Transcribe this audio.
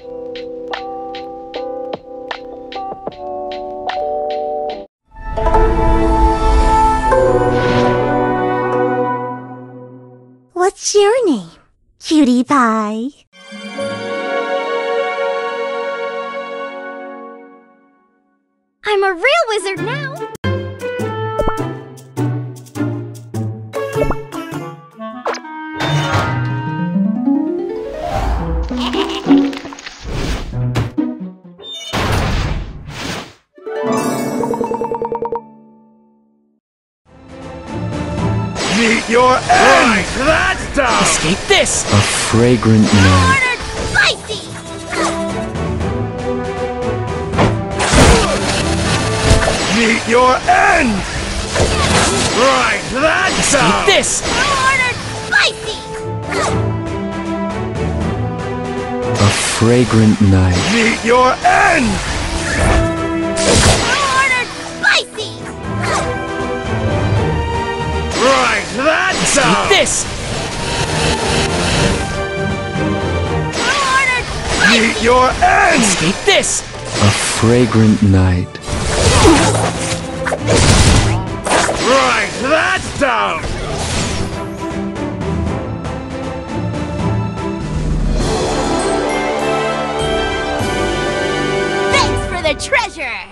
What's your name, Cutie Pie? I'm a real wizard now! Meet your end! That's down! Escape this! A fragrant night. Ordered spicy! Meet your end! Right, that's down! Escape this! Ordered spicy! A fragrant night. Meet your end! Ordered spicy! Right, that's down! Escape this! Ordered Meet your end! Escape this! A fragrant night. Right, that's down! Thanks for the treasure!